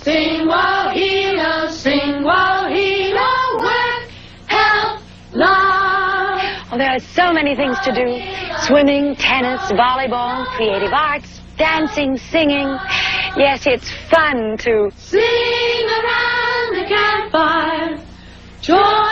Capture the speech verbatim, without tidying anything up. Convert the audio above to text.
Sing while healers, sing while healers work, help, love. Well, there are so many things to do. Swimming, tennis, volleyball, creative arts, dancing, singing. Yes, it's fun to sing around the campfire. Joy